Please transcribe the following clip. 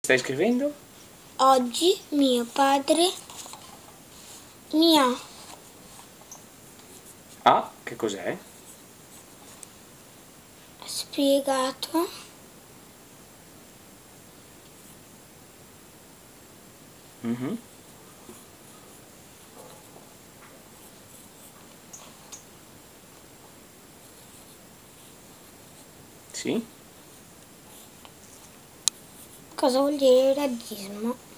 Stai scrivendo? Oggi mio padre mi ha Ah, che cos'è? spiegato Mhm. Sì? cosa vuol dire razzismo.